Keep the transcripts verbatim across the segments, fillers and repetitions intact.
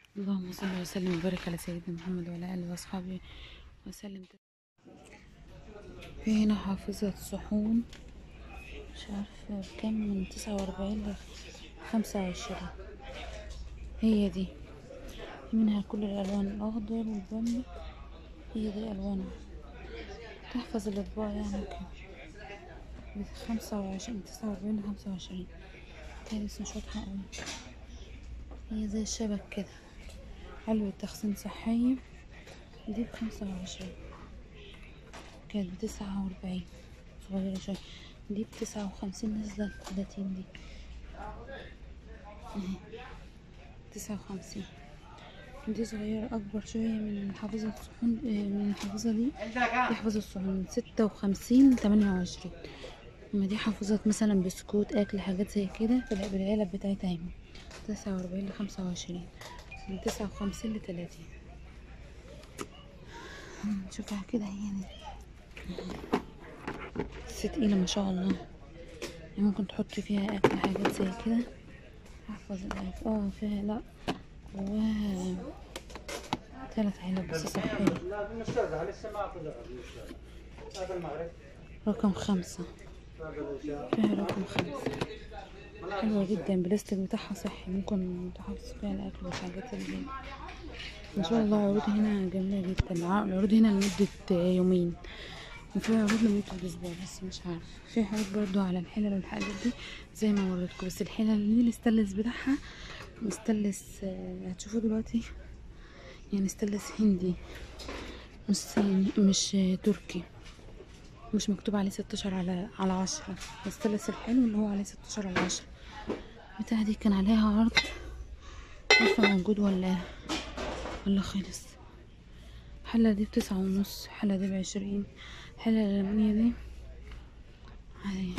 اللهم صل وسلم وبارك على سيدنا محمد وعلى اله واصحابه وسلم. في هنا حافظة صحون مش عارفة بكام، من تسعة واربعين لخمسة وعشرين. هي دي منها كل الالوان، الاخضر والبني، هي دي الوانها تحفظ الاطباق يعني كده. خمسة وعشرين، من تسعة واربعين لخمسة وعشرين. تاني بس مش واضحة اوي. هي زي الشبك كده، علبة تخزين صحية. دي بخمسة وعشرين، كانت بتسعة واربعين صغيرة شوية. دي بتسعة وخمسين نازلة تلاتين. دي اهي تسعة وخمسين. دي صغيرة أكبر شوية من حافظة الصحون، من الحافظة دي. دي حافظة الصحون ستة وخمسين لتمانية وعشرين. اما دي حافظة مثلا بسكوت، أكل، حاجات زي كده، بالعلب بتاعتها اهي. تسعة واربعين لخمسة وعشرين، من تسعة وخمسين لتلاتين. نشوفها كده، هي دي بس تقيلة ما شاء الله، يعني ممكن تحطي فيها أكل، حاجات زي كده. احفظ الأكل. اه فيها، لأ جواها ثلاث علب بس صحية. رقم خمسة، فيها رقم خمسة. حلوة جدا، بلاستيك بتاعها صحي، ممكن تحفظ فيها الأكل والحاجات اللي دي. ما شاء الله عروض هنا جميلة جدا. العروض هنا لمدة يومين، وفي عروض لمدة أسبوع بس مش عارفة. في عروض برضو على الحلل والحاجات دي زي ما وريتكم، بس الحلل دي الاستانلس بتاعها مستانلس، هتشوفوا دلوقتي، يعني استانلس هندي، مش صيني، مش تركي، مش مكتوب عليه ستاشر على على عشرة. استانلس الحلو اللي هو عليه ستاشر على عشرة. بتاع دي كان عليها عرض، عارفة موجود ولا ولا خلص. حلة دي بتسعة ونص، حلة دي بعشرين. حلة الألمونيا دي هاي.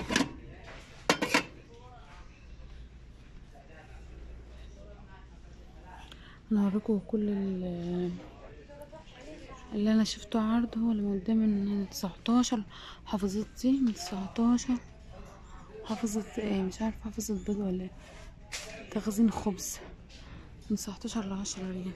انا هوريكم كل اللي انا شفته عرض، هو اللي قدامي من تسعتاشر. حافظت دي من تسعتاشر. حافظت ايه مش عارفه، حافظت بيض ولا ايه، تخزين خبز، من تسعتاشر لعشرة ريال.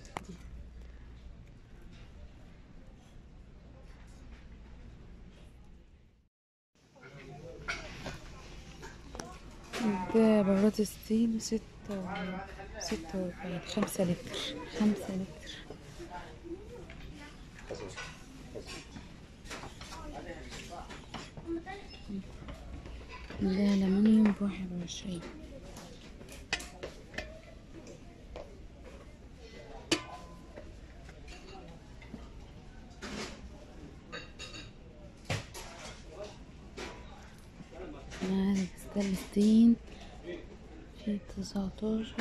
ده براد ستيل ستة ستة واربعين، خمسة لتر، خمسة لتر. ده ألمنيوم بواحد وعشرين. هذا ستين في تسعتاشر.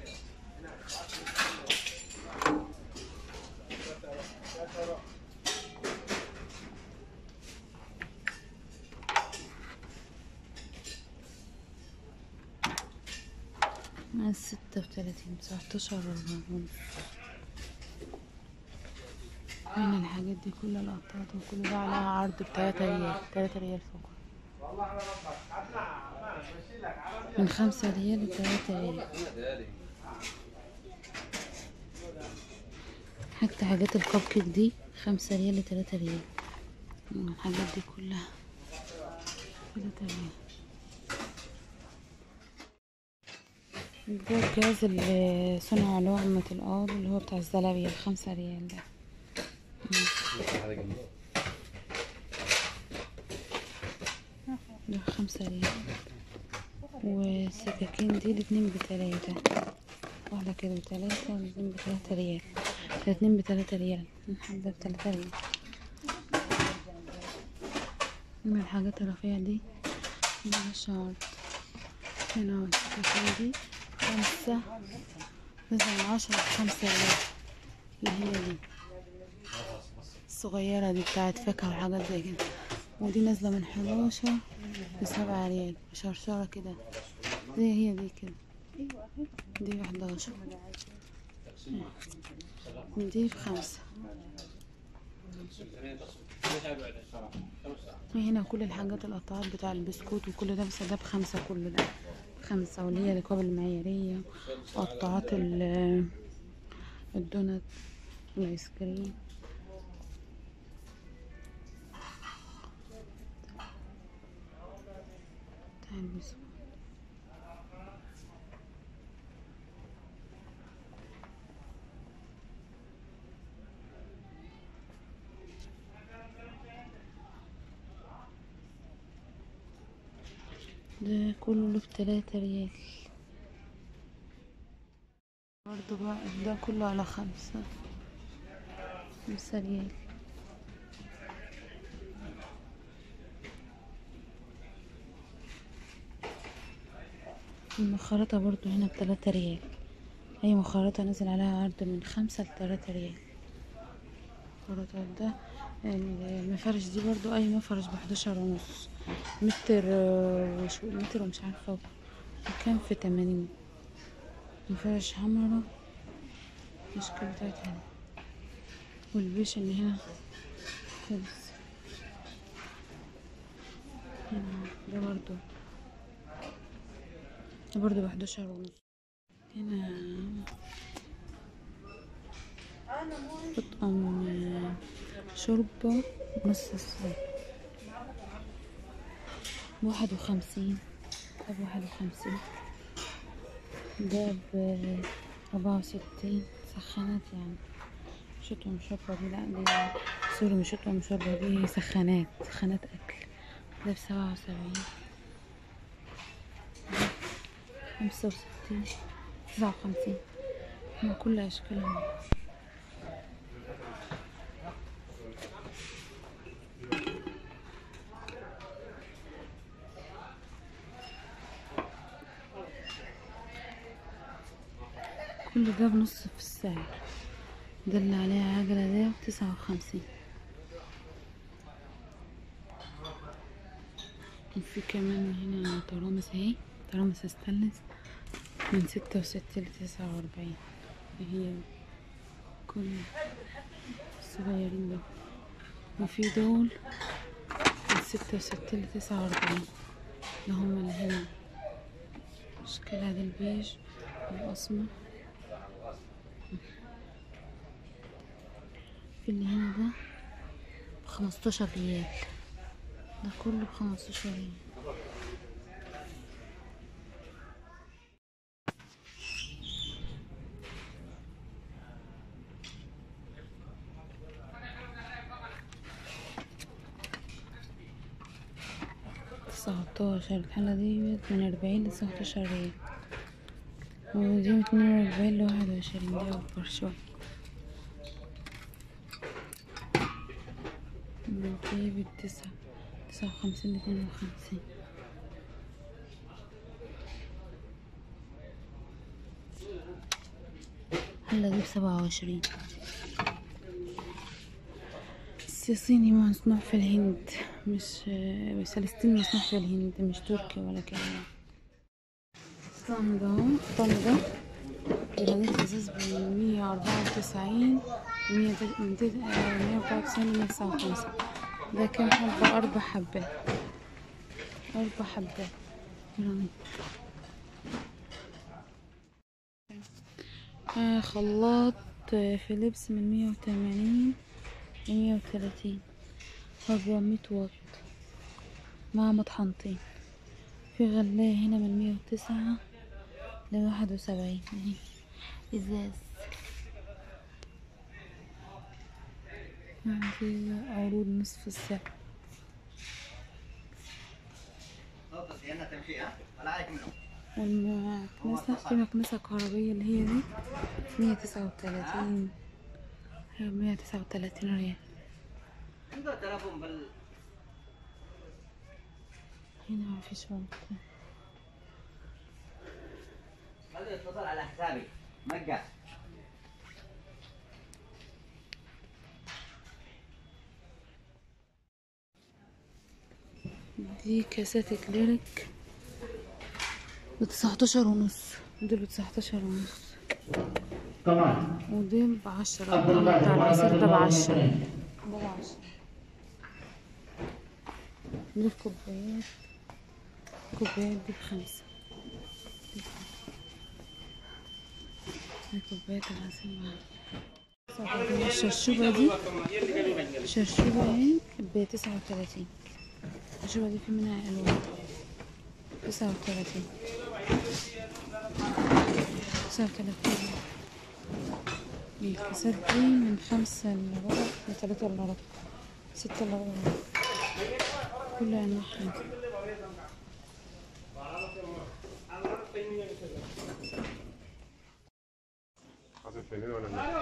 مع ستة وتلاتين، تسعتاشر ونص. هنا الحاجات دي كل القطعات وكل ده عليها عرض بتلاتة ريال، تلاتة ريال فقط، من خمسة ريال لتلاتة ريال. حتى حاجات الكب كيك دي خمسة ريال لتلاتة ريال. الحاجات دي كلها تلاتة ريال. ده الجهاز اللي صنع لقمة القاضي اللي هو بتاع الزلابية، خمسة ريال ده. ده خمسة ريال. والسكاكين دي الاتنين بتلاتة، واحدة كده بتلاتة والاتنين بتلاتة ريال. الاتنين بتلاتة ريال، الحبة بتلاتة ريال. من الحاجات الرفيعة دي ملهاش عرض. هنا السكاكين دي خمسة، مثلا عشرة بخمسة ريال، اللي هي دي الصغيرة دي بتاعت فاكهة وحاجات زي كده. ودي نازلة من حداشر بسبعة ريال، شرشرة كده زي هي دي كده. دي بحداشر، دي بخمسة. هنا كل الحاجات القطعات بتاع البسكوت وكل ده، بس ده بخمسة، كل ده بخمسة. واللي هي الرقاب المعيارية، قطعات الدونات والايس كريم. تعال بسكوت. ده كله بتلاتة ريال برضو بقى. ده كله على خمسة خمسة ريال. المخرطة برضو هنا بتلاتة ريال. اي مخرطة نزل عليها عرض من خمسة لتلاتة ريال. المخرطات ده المفرش دي برضو اي مفرش بحداشر ونص متر وشو متر ومش عارفة كام في تمانين. مفرش حمرا الاشكال بتاعتها دي. والبيش اللي هنا خلص. هنا ده برضو ده برضو بحداشر ونص. هنا قطعة شوربة نص الساعة بواحد وخمسين. ده بواحد وخمسين. ده بأربعة وستين. سخانات يعني مش أطعم شوربة دي، لأ دي سوري مش أطعم شوربة دي سخانات سخانات أكل. ده بسبعة وسبعين. خمسة وستين. تسعة وخمسين. هما كل أشكالهم. كل ده بنص في السعر. ده اللي عليها عجلة ده بتسعة وخمسين. وفي كمان هنا ترامس اهي، ترامس استانلس من ستة وستين لتسعة وأربعين. هي كل الصغيرين دول. وفي دول من ستة وستين لتسعة وأربعين اللي هما اللي هنا اشكالها دي البيج والأسمر. في اللي هنا ده بخمستاشر ريال. ده كله بخمستاشر ريال. تسعتاشر. الحلة دي من أربعين لتسعتاشر ريال. ودي من اتنين وأربعين لواحد وعشرين. دي أكبر شوية. دي بالتسعة تسعة وخمسين لاتنين وخمسين. الحلة دي بسبعة وعشرين. الصيني مصنوع في الهند، مش سلستين مصنوع في الهند، مش تركي ولا كده. الطقم ده اهو. الطقم ده جرانيت ازاز بمية وأربعة وتسعين مية وأربعة وتسعين ومية تسعة وخمسين. ده كام حبة؟ أربع حبات. أربع حبات جرانيت. آه خلاط فيليبس من مية وتمانين لمية وتلاتين. أربعمية واط مع مطحنتين. في غلاية هنا من مية وتسعة لواحد وسبعين اهي ازاز. عندي عروض نصف السعر. والمكنسة في مكنسة كهربية اللي هي دي مية تسعة وتلاتين. هي مية تسعة وتلاتين ريال. هنا مفيش وقت. اتصل على حسابي مجا. دي كاسات كليرك بتسعتاشر ونص. دول بتسعتاشر ونص طبعا. ودول بعشرة. بتاع العصير ده بعشرة. ده بعشرة. دي الكوبايات. الكوبايات دي بخمسة. هاي كوباية العسل. الشرشوبة دي شرشوبة اهي بتسعة وتلاتين. الشرشوبة دي في منها ألوان. تسعة وتلاتين تسعة وتلاتين. الكاسات دي من خمسة إلا ربع لتلاتة إلا ربع، ستة إلا ربع، كل أنواعها. حاطط فنين ولا لا؟